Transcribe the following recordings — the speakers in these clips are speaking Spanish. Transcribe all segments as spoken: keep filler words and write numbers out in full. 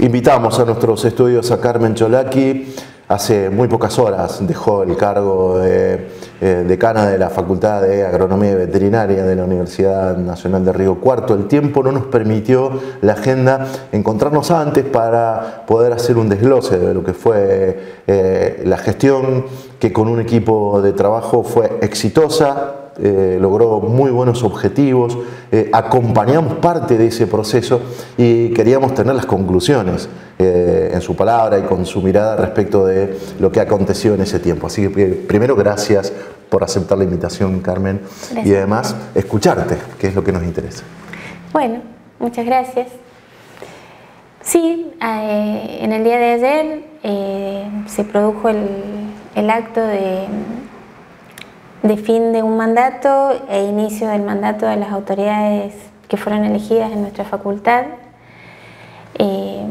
Invitamos a nuestros estudios a Carmen Cholaki. Hace muy pocas horas dejó el cargo de eh, decana de la Facultad de Agronomía y Veterinaria de la Universidad Nacional de Río Cuarto. El tiempo no nos permitió, la agenda, encontrarnos antes para poder hacer un desglose de lo que fue eh, la gestión, que con un equipo de trabajo fue exitosa. Eh, logró muy buenos objetivos, eh, acompañamos parte de ese proceso y queríamos tener las conclusiones eh, en su palabra y con su mirada respecto de lo que aconteció en ese tiempo. Así que primero, gracias por aceptar la invitación, Carmen, gracias. Y además escucharte, que es lo que nos interesa. Bueno, muchas gracias. Sí, eh, en el día de ayer eh, se produjo el, el acto de de fin de un mandato e inicio del mandato de las autoridades que fueron elegidas en nuestra facultad. Eh,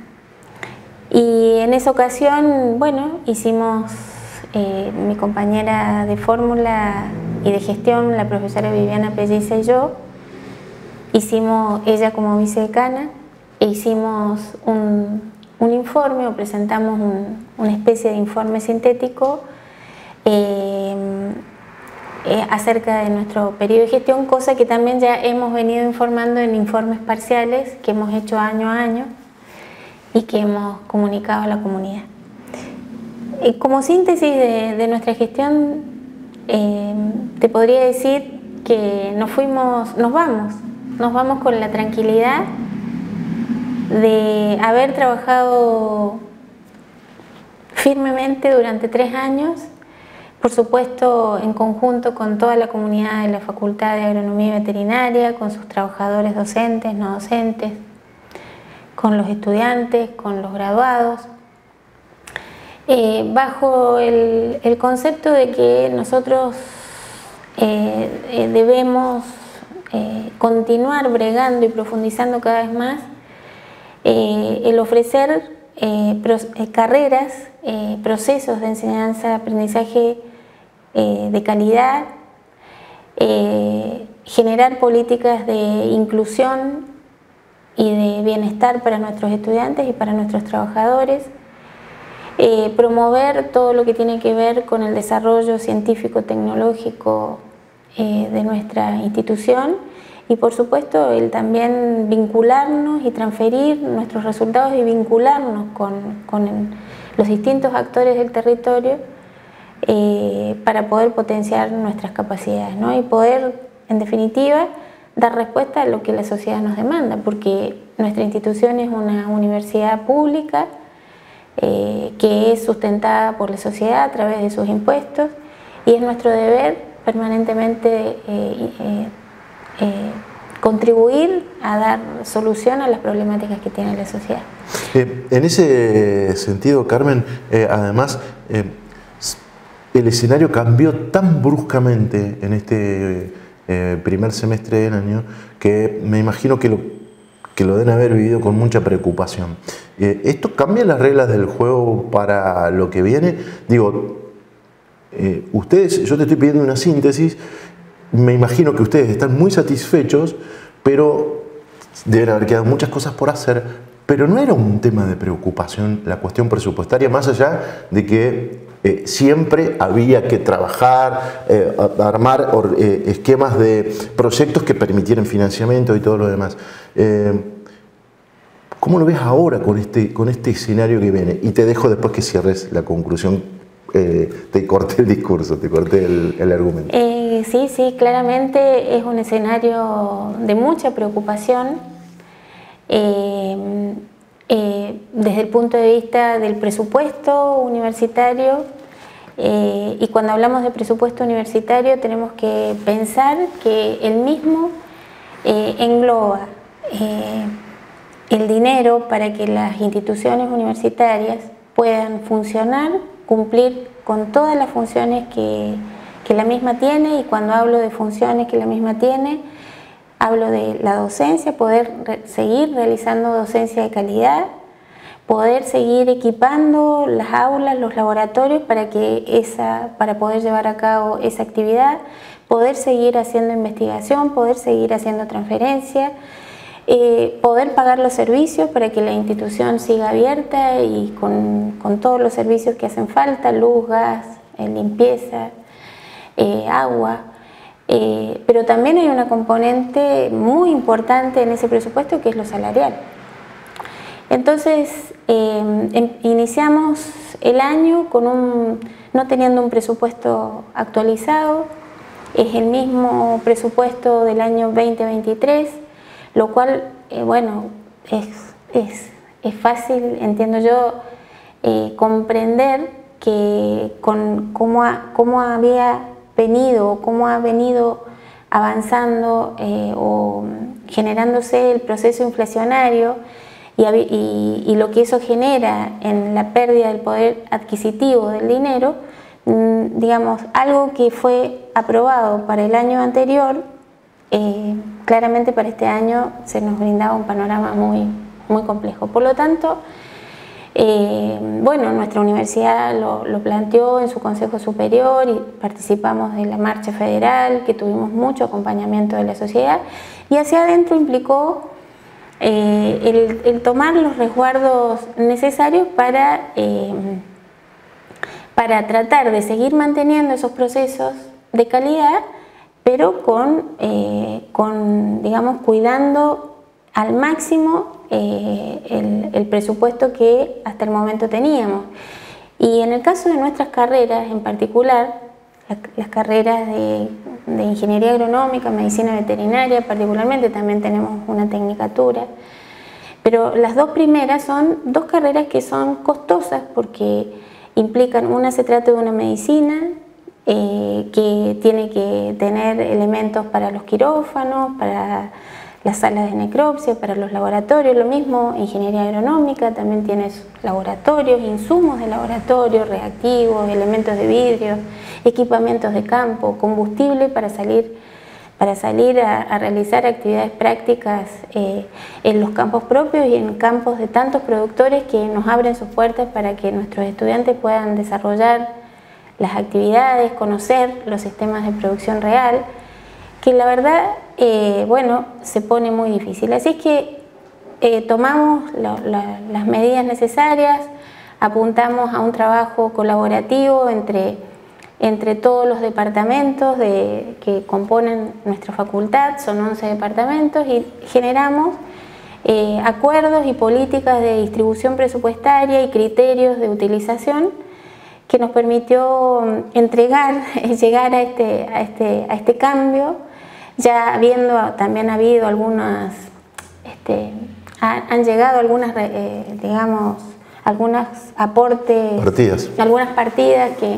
y en esa ocasión, bueno, hicimos, eh, mi compañera de fórmula y de gestión, la profesora Viviana Pelliza y yo, hicimos, ella como vicedecana, e hicimos un, un informe, o presentamos un, una especie de informe sintético eh, Eh, acerca de nuestro periodo de gestión, cosa que también ya hemos venido informando en informes parciales que hemos hecho año a año y que hemos comunicado a la comunidad. Eh, como síntesis de, de nuestra gestión, eh, te podría decir que nos fuimos, nos vamos, nos vamos con la tranquilidad de haber trabajado firmemente durante tres años. Por supuesto, en conjunto con toda la comunidad de la Facultad de Agronomía y Veterinaria, con sus trabajadores docentes, no docentes, con los estudiantes, con los graduados, eh, bajo el, el concepto de que nosotros eh, eh, debemos eh, continuar bregando y profundizando cada vez más eh, el ofrecer eh, pro, eh, carreras, eh, procesos de enseñanza-aprendizaje Eh, de calidad, eh, generar políticas de inclusión y de bienestar para nuestros estudiantes y para nuestros trabajadores, eh, promover todo lo que tiene que ver con el desarrollo científico-tecnológico eh, de nuestra institución y por supuesto el también vincularnos y transferir nuestros resultados y vincularnos con, con los distintos actores del territorio Eh, para poder potenciar nuestras capacidades, ¿no? Y poder, en definitiva, dar respuesta a lo que la sociedad nos demanda, porque nuestra institución es una universidad pública eh, que es sustentada por la sociedad a través de sus impuestos y es nuestro deber permanentemente eh, eh, eh, contribuir a dar solución a las problemáticas que tiene la sociedad. Eh, en ese sentido, Carmen, eh, además, eh, el escenario cambió tan bruscamente en este eh, primer semestre del año que me imagino que lo, que lo deben haber vivido con mucha preocupación. Eh, ¿Esto cambia las reglas del juego para lo que viene? Digo, eh, ustedes, yo te estoy pidiendo una síntesis, me imagino que ustedes están muy satisfechos, pero deben haber quedado muchas cosas por hacer, pero no era un tema de preocupación la cuestión presupuestaria, más allá de que Eh, siempre había que trabajar, eh, armar or, eh, esquemas de proyectos que permitieran financiamiento y todo lo demás. Eh, ¿Cómo lo ves ahora con este, con este escenario que viene? Y te dejo después que cierres la conclusión. Eh, te corté el discurso, te corté el, el argumento. Eh, sí, sí, claramente es un escenario de mucha preocupación. Eh, Eh, desde el punto de vista del presupuesto universitario eh, y cuando hablamos de presupuesto universitario tenemos que pensar que el mismo eh, engloba eh, el dinero para que las instituciones universitarias puedan funcionar, cumplir con todas las funciones que, que la misma tiene, y cuando hablo de funciones que la misma tiene hablo de la docencia, poder re seguir realizando docencia de calidad, poder seguir equipando las aulas, los laboratorios para, que esa, para poder llevar a cabo esa actividad, poder seguir haciendo investigación, poder seguir haciendo transferencia, eh, poder pagar los servicios para que la institución siga abierta y con, con todos los servicios que hacen falta, luz, gas, eh, limpieza, eh, agua. Eh, pero también hay una componente muy importante en ese presupuesto que es lo salarial. Entonces, eh, em, iniciamos el año con un, no teniendo un presupuesto actualizado, es el mismo presupuesto del año veinte veintitrés, lo cual, eh, bueno, es, es, es fácil, entiendo yo, eh, comprender que con cómo, ha, cómo había venido, cómo ha venido avanzando eh, o generándose el proceso inflacionario y, y, y lo que eso genera en la pérdida del poder adquisitivo del dinero, mmm, digamos, algo que fue aprobado para el año anterior, eh, claramente para este año se nos brindaba un panorama muy, muy complejo. Por lo tanto, Eh, bueno, nuestra universidad lo, lo planteó en su Consejo Superior y participamos de la marcha federal, que tuvimos mucho acompañamiento de la sociedad, y hacia adentro implicó eh, el, el tomar los resguardos necesarios para, eh, para tratar de seguir manteniendo esos procesos de calidad, pero con, eh, con digamos, cuidando al máximo eh, el, el presupuesto que hasta el momento teníamos. Y en el caso de nuestras carreras en particular, la, las carreras de, de Ingeniería Agronómica, Medicina Veterinaria particularmente, también tenemos una tecnicatura, pero las dos primeras son dos carreras que son costosas porque implican, una se trata de una medicina eh, que tiene que tener elementos para los quirófanos, para las salas de necropsia, para los laboratorios, lo mismo, ingeniería agronómica, también tienes laboratorios, insumos de laboratorio, reactivos, elementos de vidrio, equipamientos de campo, combustible para salir, para salir a, a realizar actividades prácticas eh, en los campos propios y en campos de tantos productores que nos abren sus puertas para que nuestros estudiantes puedan desarrollar las actividades, conocer los sistemas de producción real, que la verdad, eh, bueno, se pone muy difícil. Así es que eh, tomamos la, la, las medidas necesarias, apuntamos a un trabajo colaborativo entre, entre todos los departamentos de, que componen nuestra facultad, son once departamentos, y generamos eh, acuerdos y políticas de distribución presupuestaria y criterios de utilización que nos permitió entregar, llegar a este, a este, a este cambio. Ya habiendo también habido algunas, este, han, han llegado algunas, eh, digamos, algunos aportes, partidas. algunas partidas que,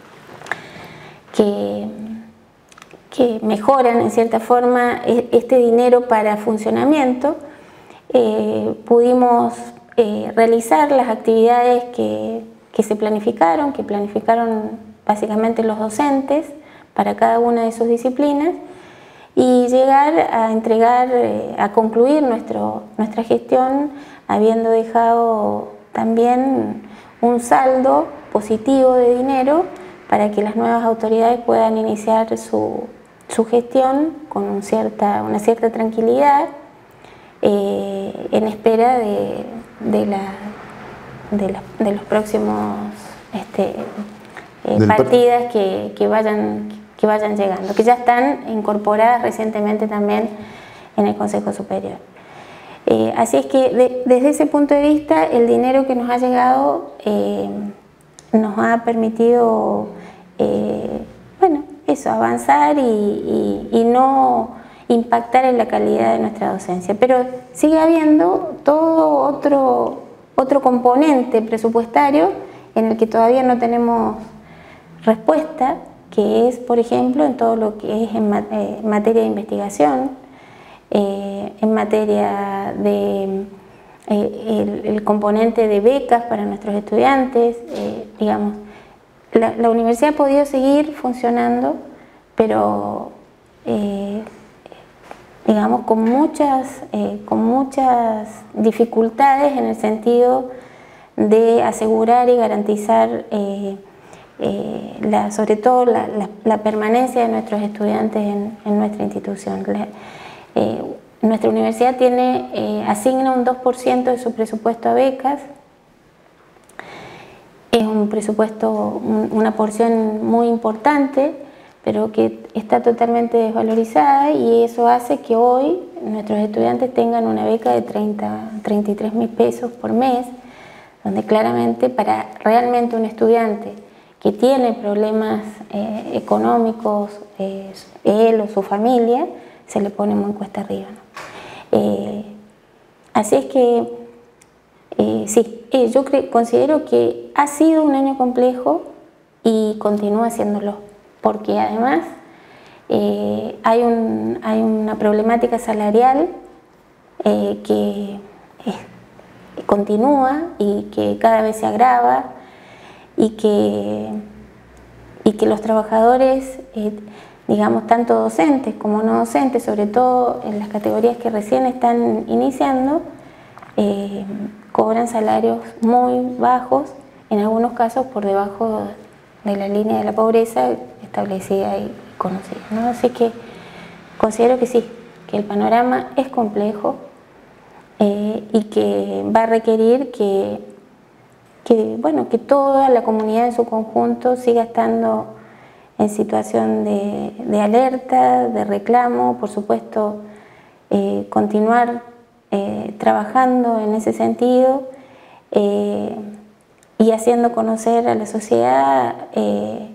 que, que mejoran en cierta forma este dinero para funcionamiento. Eh, pudimos eh, realizar las actividades que, que se planificaron, que planificaron básicamente los docentes para cada una de sus disciplinas, y llegar a entregar, a concluir nuestro, nuestra gestión habiendo dejado también un saldo positivo de dinero para que las nuevas autoridades puedan iniciar su, su gestión con un cierta, una cierta tranquilidad eh, en espera de, de, la, de, la, de los próximos este, eh, partidas que, que vayan que vayan llegando, que ya están incorporadas recientemente también en el Consejo Superior. Eh, así es que de, desde ese punto de vista el dinero que nos ha llegado eh, nos ha permitido eh, bueno, eso, avanzar y, y, y no impactar en la calidad de nuestra docencia, pero sigue habiendo todo otro, otro componente presupuestario en el que todavía no tenemos respuesta, que es, por ejemplo, en todo lo que es en eh, materia de investigación, eh, en materia de eh, el, el componente de becas para nuestros estudiantes, eh, digamos, la, la universidad ha podido seguir funcionando, pero eh, digamos con muchas, eh, con muchas dificultades en el sentido de asegurar y garantizar eh, Eh, la, sobre todo la, la, la permanencia de nuestros estudiantes en, en nuestra institución. La, eh, nuestra universidad tiene, eh, asigna un dos por ciento de su presupuesto a becas. Es un presupuesto, un, una porción muy importante, pero que está totalmente desvalorizada, y eso hace que hoy nuestros estudiantes tengan una beca de treinta, treinta y tres mil pesos por mes, donde claramente para realmente un estudiante que tiene problemas eh, económicos, eh, él o su familia, se le pone muy cuesta arriba, ¿no? Eh, así es que eh, sí, eh, yo considero que ha sido un año complejo y continúa siéndolo, porque además eh, hay, un, hay una problemática salarial eh, que eh, continúa y que cada vez se agrava, y que, y que los trabajadores, eh, digamos, tanto docentes como no docentes, sobre todo en las categorías que recién están iniciando, eh, cobran salarios muy bajos, en algunos casos por debajo de la línea de la pobreza establecida y conocida, ¿no? Así que considero que sí, que el panorama es complejo eh, y que va a requerir que que, bueno, que toda la comunidad en su conjunto siga estando en situación de, de alerta, de reclamo, por supuesto, eh, continuar eh, trabajando en ese sentido eh, y haciendo conocer a la sociedad eh,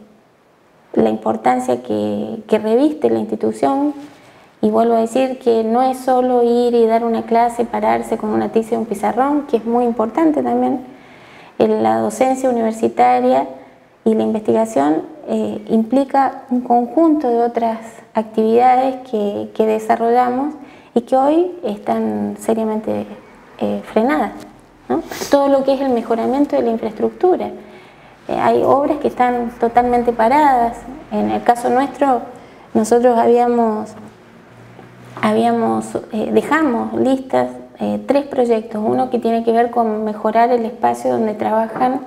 la importancia que, que reviste la institución. Y vuelvo a decir que no es solo ir y dar una clase, pararse con una tiza y un pizarrón, que es muy importante también. La docencia universitaria y la investigación eh, implica un conjunto de otras actividades que, que desarrollamos y que hoy están seriamente eh, frenadas, ¿no? Todo lo que es el mejoramiento de la infraestructura. Eh, hay obras que están totalmente paradas. En el caso nuestro, nosotros habíamos, habíamos eh, dejamos listas Eh, tres proyectos, uno que tiene que ver con mejorar el espacio donde trabajan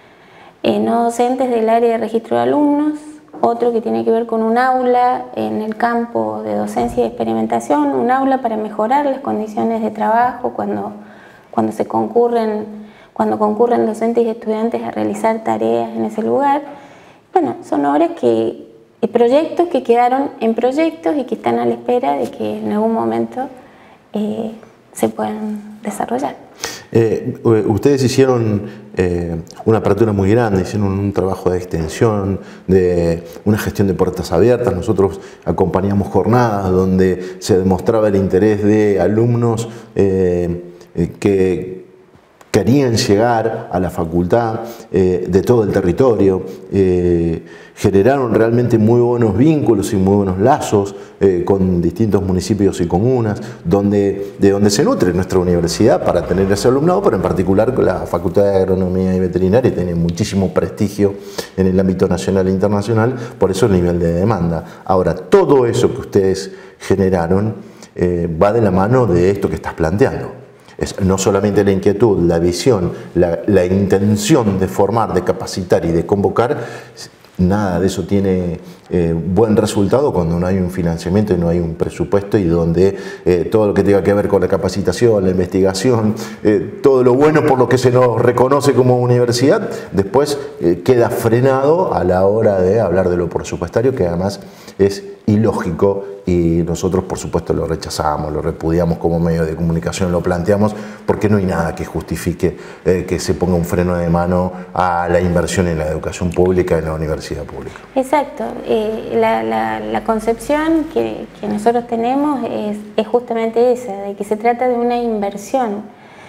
eh, no docentes del área de registro de alumnos, otro que tiene que ver con un aula en el campo de docencia y experimentación, un aula para mejorar las condiciones de trabajo cuando, cuando, se concurren, cuando concurren docentes y estudiantes a realizar tareas en ese lugar. Bueno, son obras que, proyectos que quedaron en proyectos y que están a la espera de que en algún momento eh, se puedan desarrollar. Eh, ustedes hicieron eh, una apertura muy grande, hicieron un trabajo de extensión, de una gestión de puertas abiertas. Nosotros acompañamos jornadas donde se demostraba el interés de alumnos eh, que querían llegar a la facultad eh, de todo el territorio. Eh, generaron realmente muy buenos vínculos y muy buenos lazos eh, con distintos municipios y comunas, donde, de donde se nutre nuestra universidad para tener ese alumnado, pero en particular con la Facultad de Agronomía y Veterinaria tiene muchísimo prestigio en el ámbito nacional e internacional, por eso el nivel de demanda. Ahora, todo eso que ustedes generaron eh, va de la mano de esto que estás planteando. Es no solamente la inquietud, la visión, la, la intención de formar, de capacitar y de convocar. Nada de eso tiene eh, buen resultado cuando no hay un financiamiento y no hay un presupuesto, y donde eh, todo lo que tenga que ver con la capacitación, la investigación, eh, todo lo bueno por lo que se nos reconoce como universidad, después eh, queda frenado a la hora de hablar de lo presupuestario, que además es ilógico, y nosotros por supuesto lo rechazamos, lo repudiamos como medio de comunicación, lo planteamos porque no hay nada que justifique eh, que se ponga un freno de mano a la inversión en la educación pública, en la universidad pública. Exacto, eh, la, la, la concepción que, que nosotros tenemos es, es justamente esa, de que se trata de una inversión,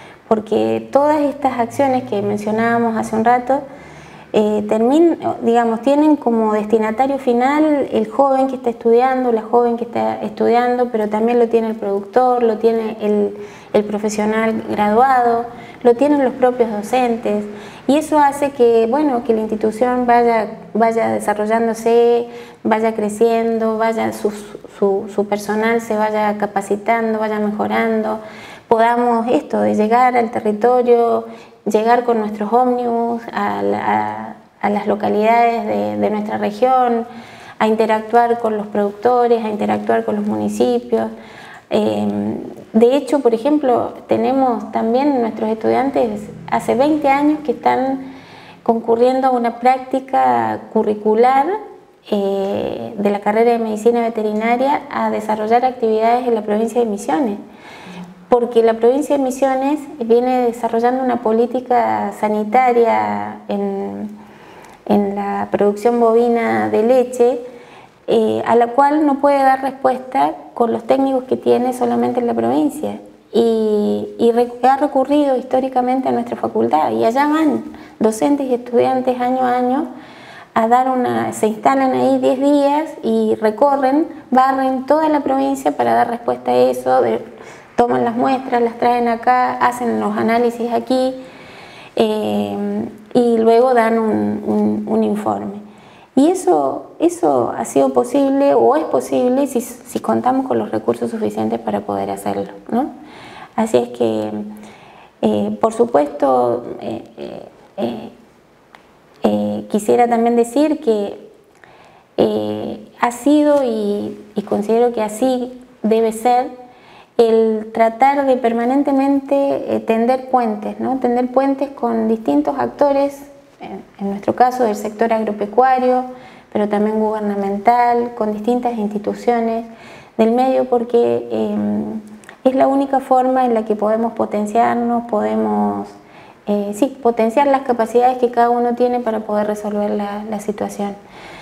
porque todas estas acciones que mencionábamos hace un rato Eh, termin, digamos, tienen como destinatario final el joven que está estudiando, la joven que está estudiando, pero también lo tiene el productor, lo tiene el, el profesional graduado, lo tienen los propios docentes, y eso hace que, bueno, que la institución vaya, vaya desarrollándose, vaya creciendo, vaya su, su, su personal se vaya capacitando, vaya mejorando, podamos esto de llegar al territorio, llegar con nuestros ómnibus a, a, a las localidades de, de nuestra región, a interactuar con los productores, a interactuar con los municipios, Eh, de hecho, por ejemplo, tenemos también nuestros estudiantes hace veinte años que están concurriendo a una práctica curricular eh, de la carrera de Medicina Veterinaria a desarrollar actividades en la provincia de Misiones, porque la provincia de Misiones viene desarrollando una política sanitaria en, en la producción bovina de leche, eh, a la cual no puede dar respuesta con los técnicos que tiene solamente en la provincia. Y, y ha recurrido históricamente a nuestra facultad, y allá van docentes y estudiantes año a año a dar una, se instalan ahí diez días y recorren, barren toda la provincia para dar respuesta a eso, de, toman las muestras, las traen acá, hacen los análisis aquí eh, y luego dan un, un, un informe. Y eso, eso ha sido posible o es posible si, si contamos con los recursos suficientes para poder hacerlo, ¿no? Así es que, eh, por supuesto, eh, eh, eh, quisiera también decir que eh, ha sido y, y considero que así debe ser el tratar de permanentemente eh, tender puentes, ¿no? Tender puentes con distintos actores, en, en nuestro caso del sector agropecuario, pero también gubernamental, con distintas instituciones del medio, porque eh, es la única forma en la que podemos potenciarnos, podemos eh, sí, potenciar las capacidades que cada uno tiene para poder resolver la, la situación.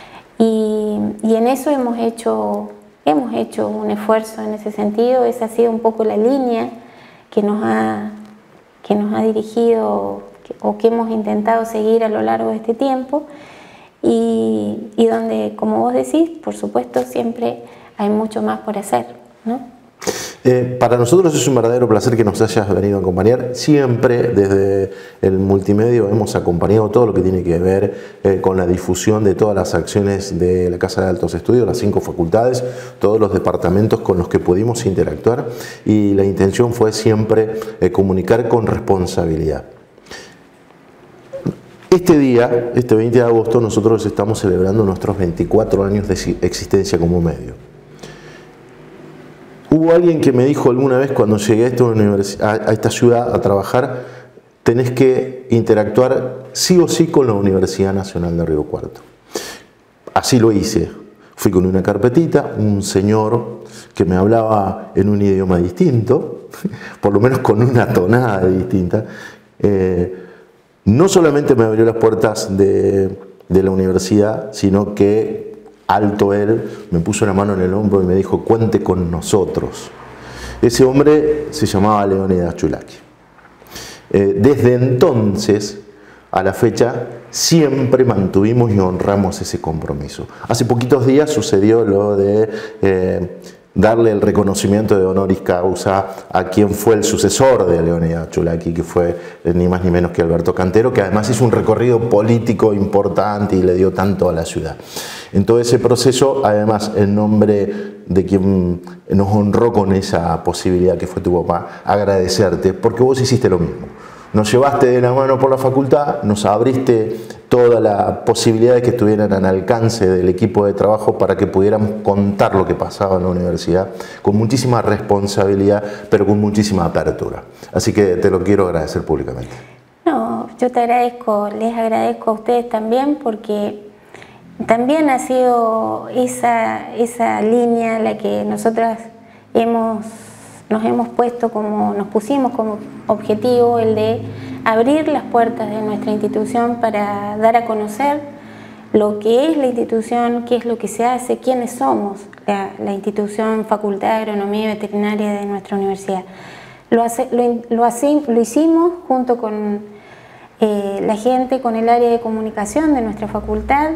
Y, y en eso hemos hecho, hemos hecho un esfuerzo en ese sentido. Esa ha sido un poco la línea que nos ha, que nos ha dirigido que, o que hemos intentado seguir a lo largo de este tiempo. Y, y donde, como vos decís, por supuesto siempre hay mucho más por hacer, ¿no? Eh, para nosotros es un verdadero placer que nos hayas venido a acompañar. Siempre desde el multimedio hemos acompañado todo lo que tiene que ver eh, con la difusión de todas las acciones de la Casa de Altos Estudios, las cinco facultades, todos los departamentos con los que pudimos interactuar, y la intención fue siempre eh, comunicar con responsabilidad. Este día, este veinte de agosto, nosotros estamos celebrando nuestros veinticuatro años de existencia como medio. Hubo alguien que me dijo alguna vez cuando llegué a esta, a esta ciudad a trabajar: tenés que interactuar sí o sí con la Universidad Nacional de Río Cuarto. Así lo hice. Fui con una carpetita, un señor que me hablaba en un idioma distinto, por lo menos con una tonada distinta. Eh, no solamente me abrió las puertas de, de la universidad, sino que alto él, me puso la mano en el hombro y me dijo: cuente con nosotros. Ese hombre se llamaba Leónidas Chulaki. Eh, desde entonces a la fecha siempre mantuvimos y honramos ese compromiso. Hace poquitos días sucedió lo de eh, darle el reconocimiento de honoris causa a quien fue el sucesor de Leónidas Chulaki, que fue eh, ni más ni menos que Alberto Cantero, que además hizo un recorrido político importante y le dio tanto a la ciudad. En todo ese proceso, además, en nombre de quien nos honró con esa posibilidad que fue tu papá, agradecerte, porque vos hiciste lo mismo. Nos llevaste de la mano por la facultad, nos abriste toda la posibilidad de que estuvieran al alcance del equipo de trabajo para que pudiéramos contar lo que pasaba en la universidad con muchísima responsabilidad, pero con muchísima apertura. Así que te lo quiero agradecer públicamente. No, yo te agradezco, les agradezco a ustedes también, porque también ha sido esa, esa línea la que nosotras hemos, nos hemos puesto como, nos pusimos como objetivo, el de abrir las puertas de nuestra institución para dar a conocer lo que es la institución, qué es lo que se hace, quiénes somos, la, la institución Facultad de Agronomía y Veterinaria de nuestra universidad. Lo, hace, lo, lo, hace, lo hicimos junto con eh, la gente, con el área de comunicación de nuestra facultad,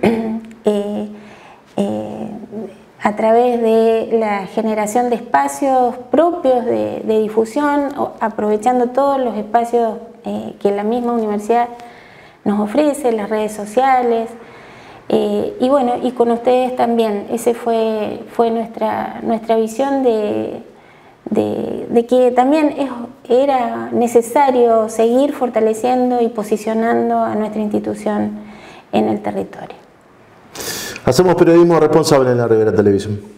eh, eh, a través de la generación de espacios propios de, de difusión, aprovechando todos los espacios eh, que la misma universidad nos ofrece, las redes sociales, eh, y bueno, y con ustedes también. Ese fue, fue nuestra, nuestra visión de, de, de que también es, era necesario seguir fortaleciendo y posicionando a nuestra institución en el territorio. Hacemos periodismo responsable en la Ribera Televisión.